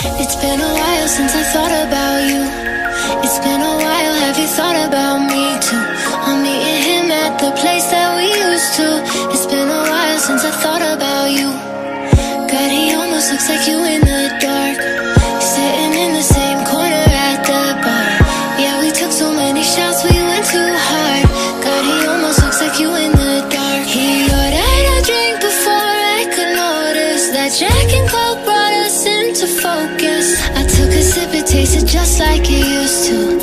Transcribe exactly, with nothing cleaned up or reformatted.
It's been a while since I thought about you. It's been a while, have you thought about me too? I'm meeting him at the place that we used to. It's been a while since I thought about you. God, he almost looks like you in the dark, sitting in the same corner at the bar. Yeah, we took so many shots, we went too hard. God, he almost looks like you in the dark. He ordered a drink before I could notice that Jack and Coke brought us into focus. I took a sip, it tasted just like it used to.